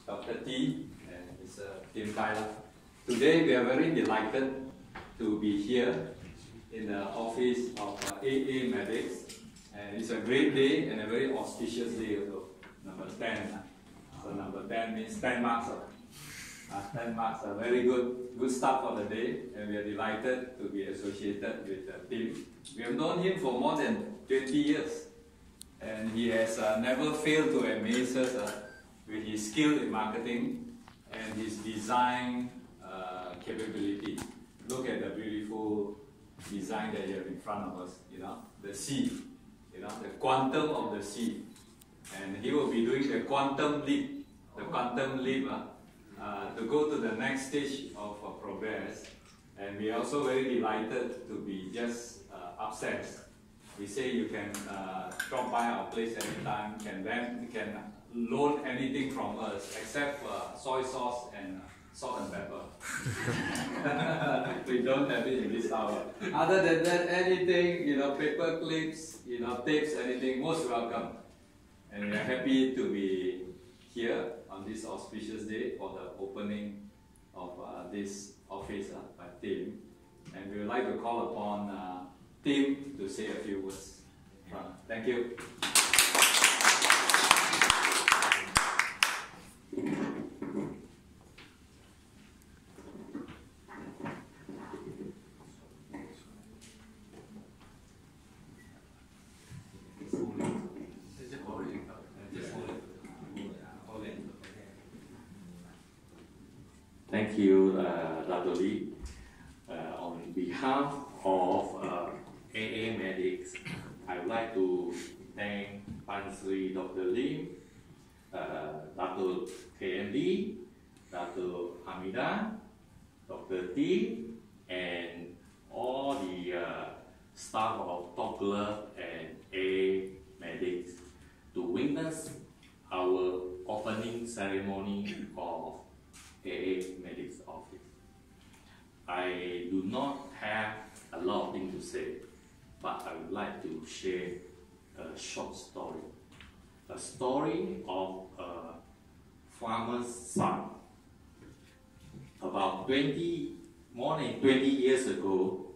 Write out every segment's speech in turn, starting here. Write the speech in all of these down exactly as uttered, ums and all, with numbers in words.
Doctor T and Mister Tim Tyler. Today we are very delighted to be here in the office of uh, A A Medics, and it's a great day and a very auspicious day also. Number ten. Uh. So number ten means ten marks. Uh. Uh, ten marks, a very good good start for the day, and we are delighted to be associated with uh, Tim. We have known him for more than twenty years, and he has uh, never failed to amaze us uh, with his skill in marketing and his design uh, capability. Look at the beautiful design that you have in front of us, you know, the sea, you know, the quantum of the sea. And he will be doing the quantum leap, the quantum leap uh, uh, to go to the next stage of uh, progress. And we are also very delighted to be just uh, upstairs. We say you can uh, drop by our place anytime, can rent, you can loan anything from us except uh, soy sauce and uh, salt and pepper. We don't have it in this hour. Other than that, anything, you know, paper clips, you know, tapes, anything, most welcome. And we are happy to be here on this auspicious day for the opening of uh, this office uh, by Tim. And we would like to call upon uh, Tim to say a few words. Uh, thank you. Thank you, uh, Doctor Lee. Uh, on behalf of uh, A A Medics, I would like to thank Pan Sri Doctor Lim, uh, Doctor K M D, Doctor Hamida, Doctor T, and all the uh, staff of Top Glove and A A Medics to witness our opening ceremony of A A Medics office. I do not have a lot of things to say, but I would like to share a short story. A story of a farmer's son. About twenty, more than twenty years ago,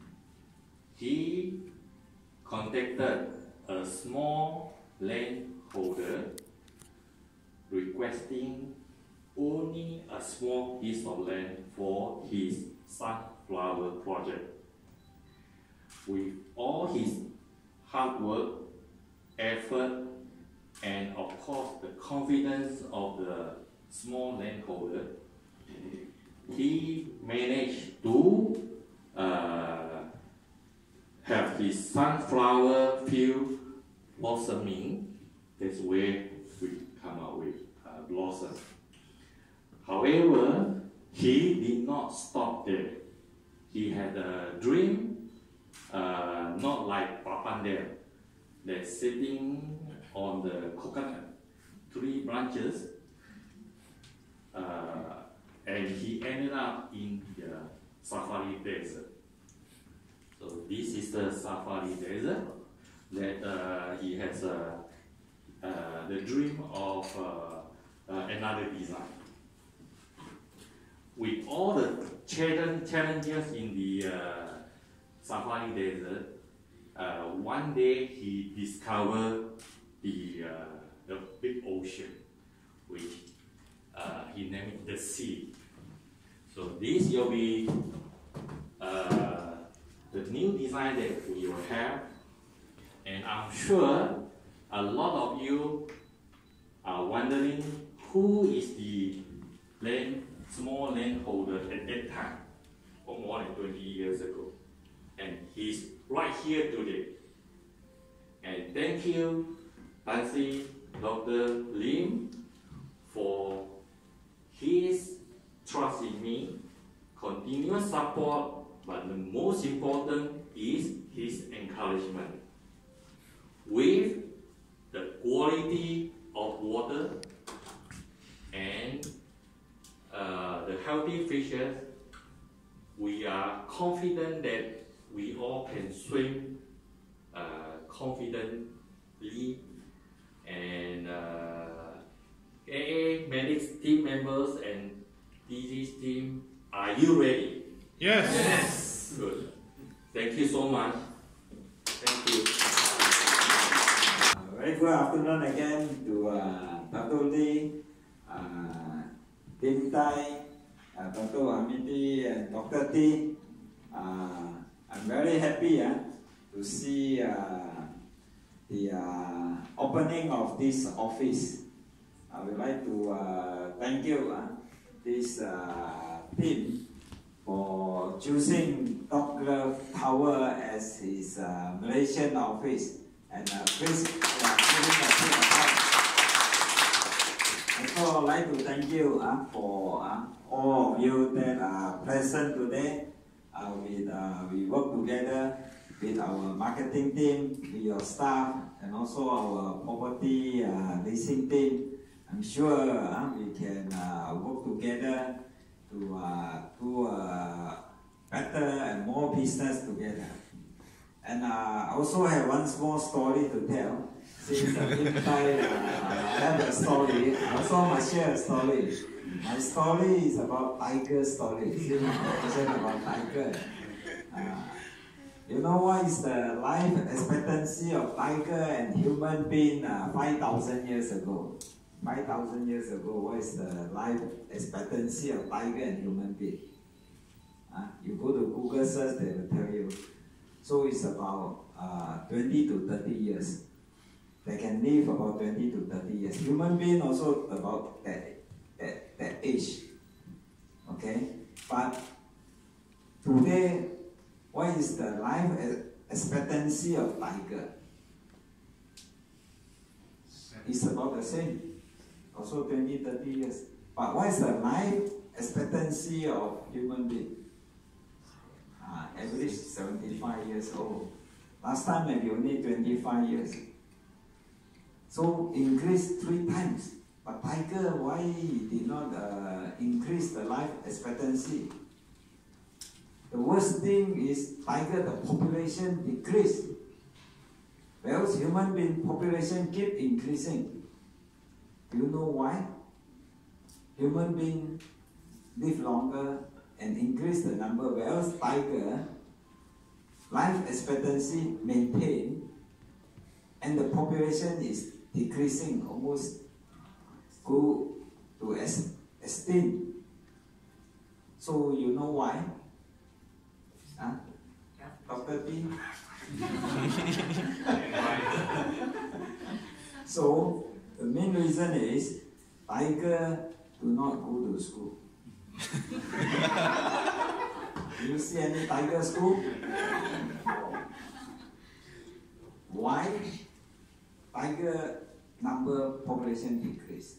he contacted a small landholder requesting only a small piece of land for his sunflower project. With all his hard work, effort, and of course the confidence of the small landholder, he managed to uh, have his sunflower field blossoming. That's where we come out with uh, blossom. However, he did not stop there. He had a dream, uh, not like Papandel, that's sitting on the coconut tree branches, uh, and he ended up in the Safari Desert. So this is the Safari Desert that uh, he has uh, uh, the dream of uh, uh, another design. With all the challenges in the uh, Safari Desert, uh, one day he discovered the, uh, the big ocean, which uh, he named it the sea. So this will be uh, the new design that we will have, and I'm sure a lot of you are wondering who is the land small landholder at that time, or more than twenty years ago. And he's right here today. And thank you, Pan Sri Doctor Lim, for his trust in me, continuous support, but the most important is his encouragement. With the quality of water and Uh, the healthy fishes, we are confident that we all can swim uh, confidently and uh, A A Medics team members and D G's team, are you ready? Yes. Yes. Good. Thank you so much. Thank you. Uh, very good afternoon again to uh, Dato' Lee, uh, Tim Tai, uh, Dato' Hamidi and Doctor T. Uh, I'm very happy uh, to see uh, the uh, opening of this office. I would like to uh, thank you, uh, this uh, team, for choosing Top Glove Tower as his uh, Malaysian office. And uh, please, uh, giving a big applause. And so I'd like to thank you uh, for uh, all of you that are present today. Uh, with, uh, we work together with our marketing team, with your staff, and also our property uh, leasing team. I'm sure uh, we can uh, work together to uh, do uh, better and more business together. And uh, I also have one small story to tell. Since uh, Tim Tai uh, have a story, I also must share a story. My story is about tiger story. See my question about tiger. Uh, you know what is the life expectancy of tiger and human being uh, five thousand years ago? five thousand years ago, what is the life expectancy of tiger and human being? Uh, you go to Google search, they will tell you. So it's about uh, twenty to thirty years. They can live about twenty to thirty years. Human being also about that, that, that age. Okay? But today, what is the life expectancy of tiger? It's about the same. Also twenty, thirty years. But what is the life expectancy of human being? Uh, average seventy-five years old. Last time maybe only twenty-five years. So increased three times. But tiger, why did not uh, increase the life expectancy? The worst thing is tiger, the population decreased. Whereas human being population keep increasing. Do you know why? Human beings live longer and increase the number, whereas tiger, life expectancy maintained and the population is decreasing, almost go to extinct. So you know why? Huh? Doctor T? So the main reason is tiger do not go to school. Do you see any tiger school? Why? Tiger number population decreased.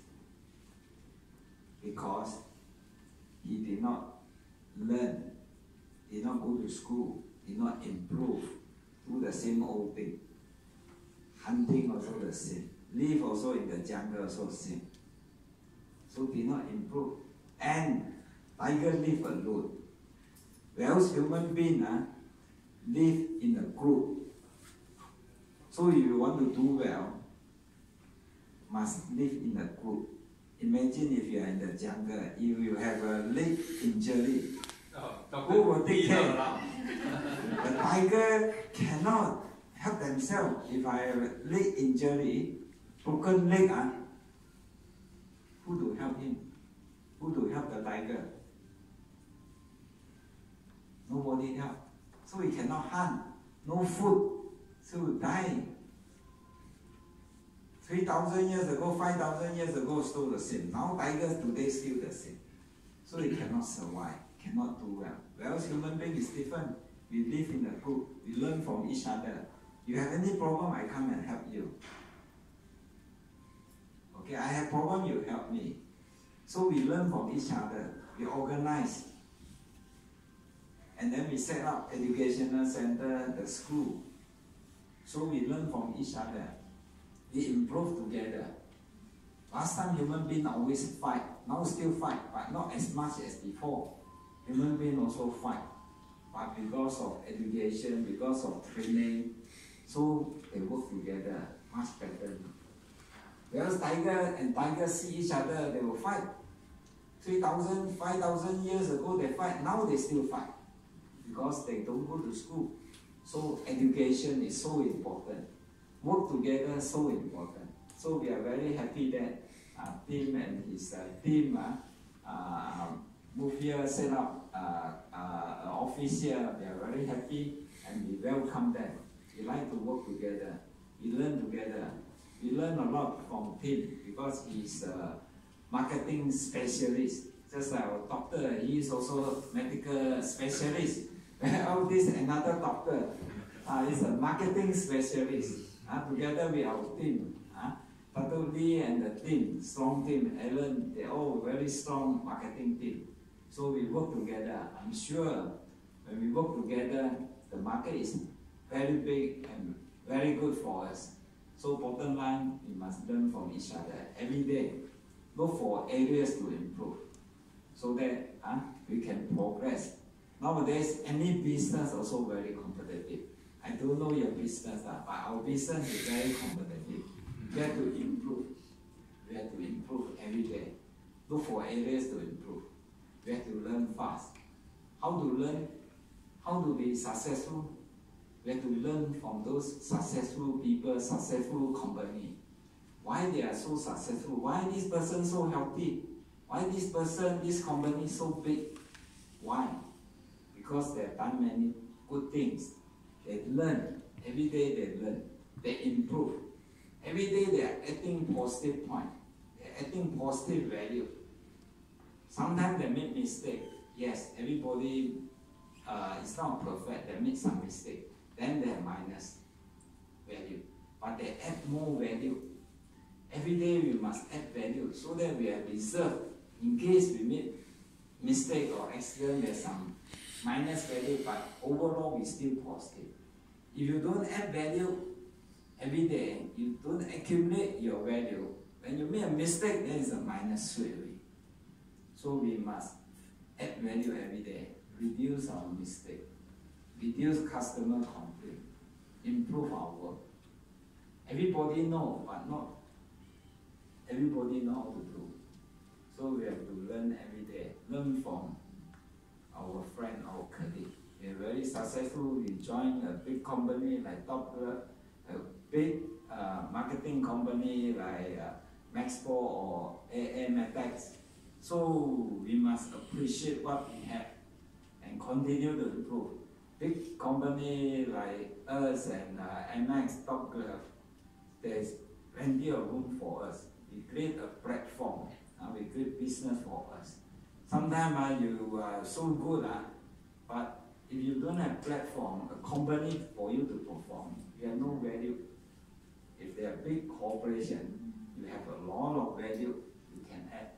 Because he did not learn, did not go to school, did not improve, do the same old thing. Hunting also the same. Live also in the jungle also same. So did not improve. And tiger live alone. Whereas human being uh, live in a group. So if you want to do well, must live in a group. Imagine if you are in the jungle, if you have a leg injury, Oh, who will take care? around. The tiger cannot help themselves. If I have a leg injury, broken leg, uh, who to help him? Who to help the tiger? Nobody help. So he cannot hunt. No food. So he die. three thousand years ago, five thousand years ago, still the same. Now tigers today still the same. So he cannot survive, cannot do well. Whereas human being is different. We live in a group. We learn from each other. You have any problem, I come and help you. Okay, I have problem, you help me. So we learn from each other. We organize. And then we set up educational center, the school. So we learn from each other. We improve together. Last time human being always fight. Now still fight, but not as much as before. Human being also fight. But because of education, because of training, so they work together much better. Whereas tiger and tiger see each other, they will fight. three thousand, five thousand years ago they fight, now they still fight. Because they don't go to school. So education is so important. Work together is so important. So we are very happy that uh, Tim and his uh, team uh, uh, move here, set up uh, uh, an office here. We are very happy and we welcome them. We like to work together. We learn together. We learn a lot from Tim because he's a marketing specialist. Just like our doctor, he is also a medical specialist. All this another doctor. Uh, he's a marketing specialist. Uh, together with our team. Uh, Tato Lee and the team, strong team, Alan, they're all very strong marketing team. So we work together. I'm sure when we work together, the market is very big and very good for us. So bottom line, we must learn from each other every day. Look for areas to improve so that uh, we can progress. Nowadays, any business also very competitive. I don't know your business, uh, but our business is very competitive. We have to improve. We have to improve every day. Look for areas to improve. We have to learn fast. How to learn? How to be successful? We have to learn from those successful people, successful company. Why they are so successful? Why this person so healthy? Why this person, this company so big? Why? Because they have done many good things. They learn. Every day they learn. They improve. Every day they are adding positive point. They are adding positive value. Sometimes they make mistake. Yes, everybody uh, is not perfect. They make some mistake. Then they have minus value. But they add more value. Every day we must add value so that we are reserved. In case we make mistake or accident, there's some minus value, but overall we still positive. If you don't add value every day, you don't accumulate your value. When you make a mistake, there is a minus straight away. So we must add value every day, reduce our mistake, reduce customer complaint, improve our work. Everybody know, but not everybody know how to do. So we have to learn every day, learn from our friend, our colleague. We are very successful. We joined a big company like Doppler, a big uh, marketing company like uh, Maxpo or A A Matex. So we must appreciate what we have and continue to improve. Big company like us and uh, M X, Doppler, there's plenty of room for us. We create a platform. Uh, we create business for us. Sometimes uh, you are so good, uh, but if you don't have platform, a company for you to perform, you have no value. If they are big corporation, you have a lot of value you can add.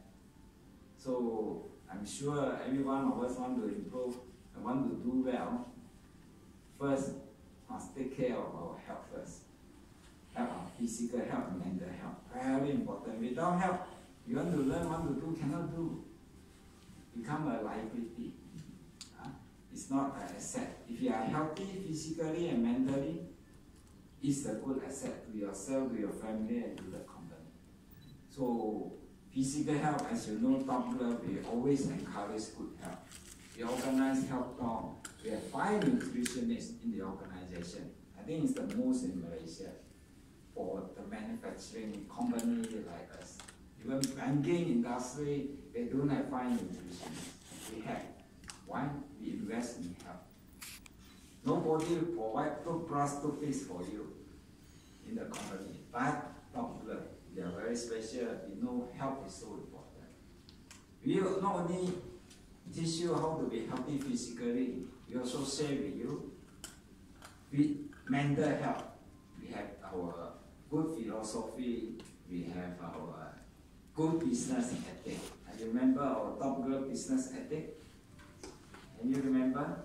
So I'm sure every one of us want to improve and want to do well. First, must take care of our health first. Health, our physical health, mental health, very important. Without health, you want to learn, want to do, cannot do. Become a liability. Uh, it's not an asset. If you are healthy physically and mentally, it's a good asset to yourself, to your family, and to the company. So, physical health, as you know, Doppler, we always encourage good health. We organize health talk. We have five nutritionists in the organization. I think it's the most in Malaysia for the manufacturing company like us. Even banking industry, they don't have five nutritionists. We have. Why? We invest in health. Nobody will provide toothbrush, toothpaste for you in the company. But Doppler, they are very special. We know health is so important. We not only teach you how to be healthy physically, we also share with you with mental health. We have our good philosophy, we have our good business ethic. I remember our Doppler business ethic. Can you remember?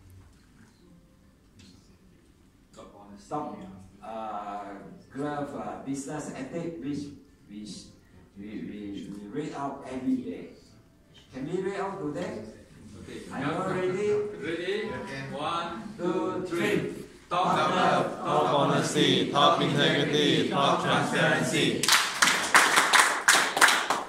Top uh, glove uh, business ethic, which we, we, we, we read out every day. Can we read out today? Okay. Are you ready? Ready? One, two, three. Top love, top honesty, top integrity, top transparency.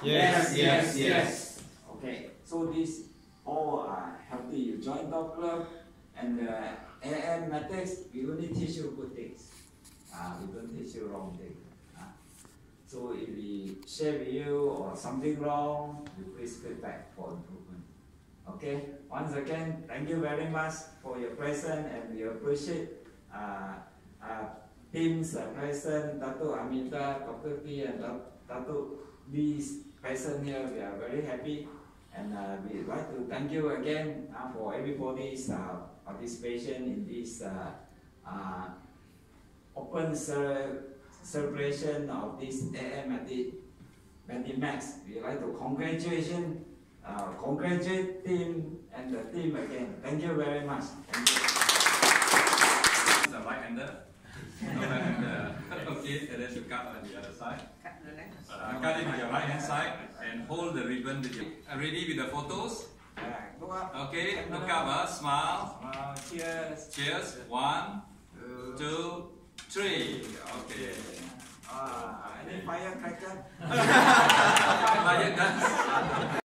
Yes, yes, yes. Okay, so these all are healthy. You join top club and uh, A M Matrix, we only teach you good things. Uh, we don't teach you wrong things. Uh, so if we share with you or something wrong, you please feedback for improvement. Okay, once again, thank you very much for your presence and we appreciate uh, uh, team's uh, present, Dato' Amita, Doctor T and Dato' B's present here. We are very happy and uh, we'd like to thank you again uh, for everybody's uh, participation in this uh, uh, open celebration of this A M Medimax. We'd like to congratulate, uh, congratulate team and the team again. Thank you very much. Thank you. The right-hander. No right-hander. Okay, and then you cut on the other side. Uh, cut it on your right hand side and hold the ribbon with you. Uh, ready with the photos? Uh, look up. Okay, look up, uh, smile. Uh, cheers. Cheers. One, two, three. Okay. Uh, any firecracker? Fire dance.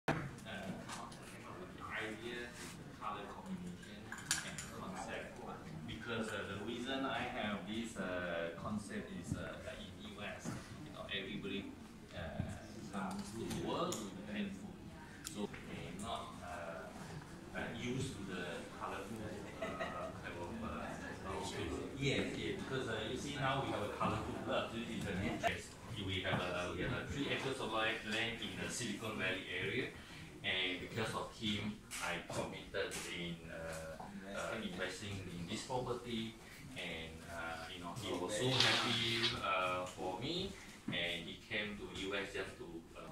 Idea, color combination, and concept. Because uh, the reason I have this uh, concept is uh, that in U S, you know, everybody uh, comes to work and food, so they're not uh, uh, used to the colorful uh, type of uh, space. Yes, yes. Because uh, you see now we have a colorful club. This is a new place. We have a we have a three acres of land in the Silicon Valley area. And because of him, I committed in uh, uh, investing in this property, and uh, you know he was so happy uh, for me, and he came to U S just to. Uh,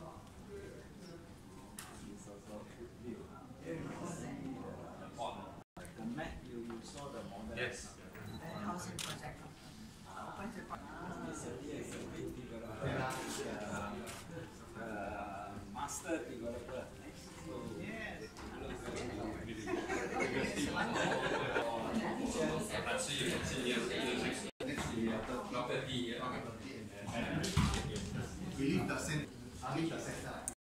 The map you, you saw the model. yes. Housing project. This is a big developer. Uh, uh, master developer. Doctor T. We leave the center. I leave the center.